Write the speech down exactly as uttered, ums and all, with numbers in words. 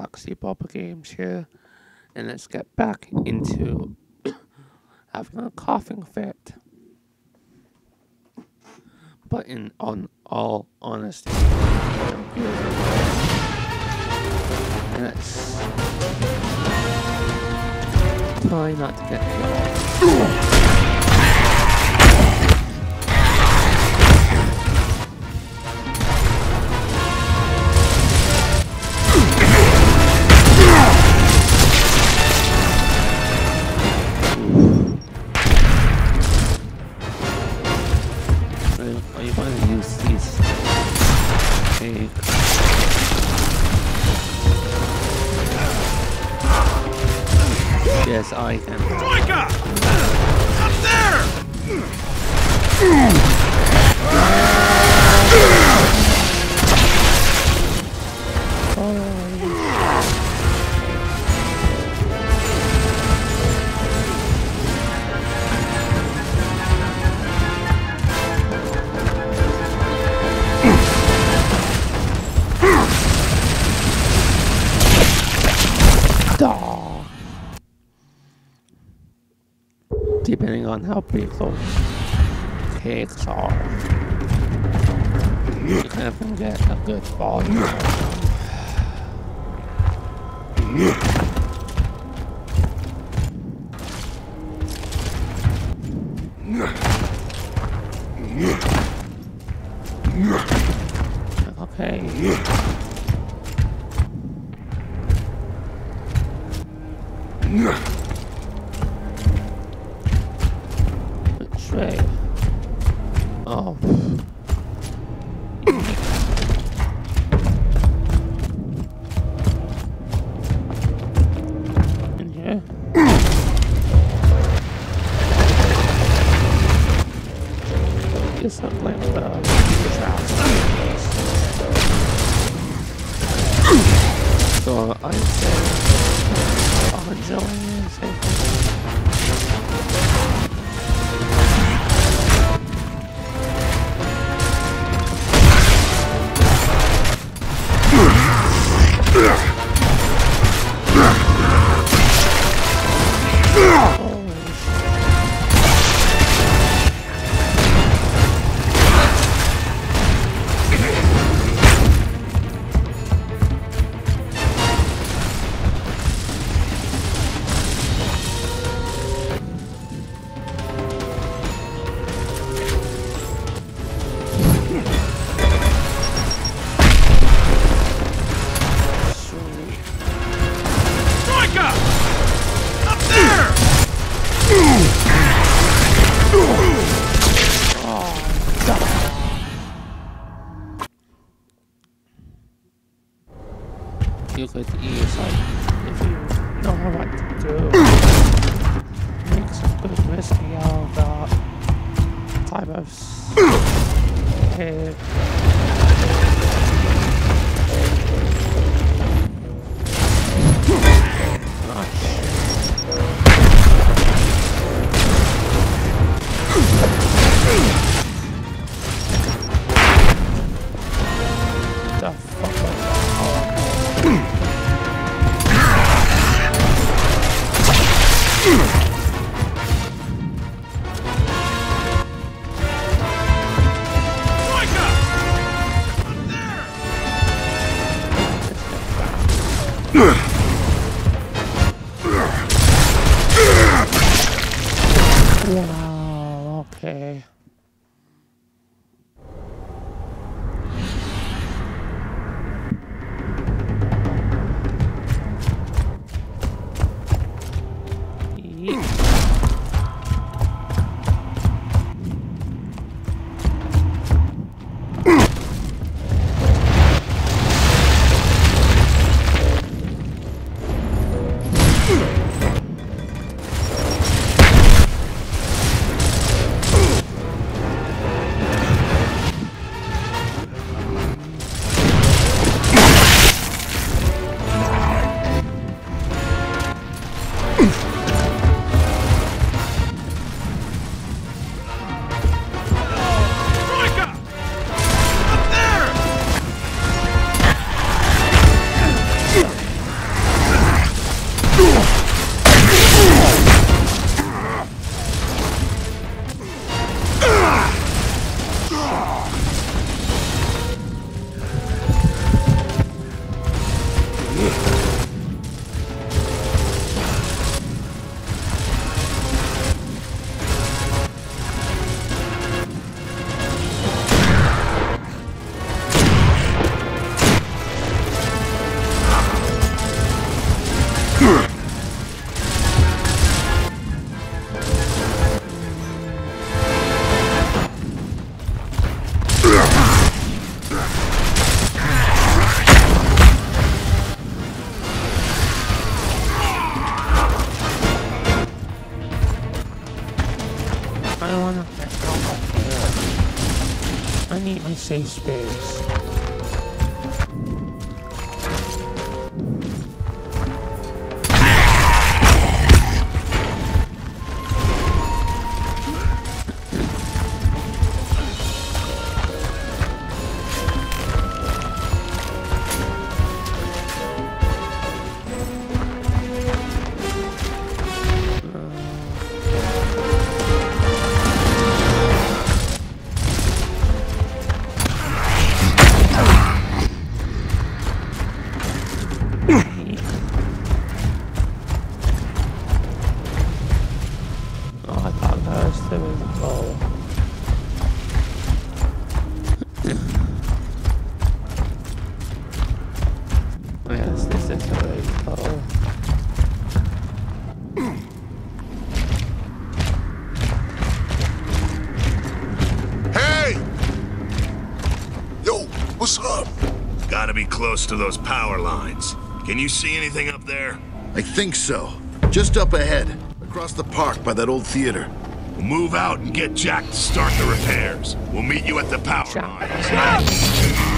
Galaxy Bubble games here, and let's get back into having a coughing fit. But in on all honesty, I'm good. And let's try not to get killed. Are you going to use these? Okay. Yes, I can. Troika! Up there! Depending on how big those cakes are, you can even get a good volume. Okay. Which way? Oh. In here? Guess I'll blame the traps. So I say, oh, Joanne, say. You could easily, if you know what to do, make some good whiskey out of that type of cave. The fuck was wow, okay. see spirits. Yes, this is very cool. Hey! Yo, what's up? Gotta be close to those power lines. Can you see anything up there? I think so. Just up ahead, across the park by that old theater. We'll move out and get Jack to start the repairs. We'll meet you at the power Jack. lines.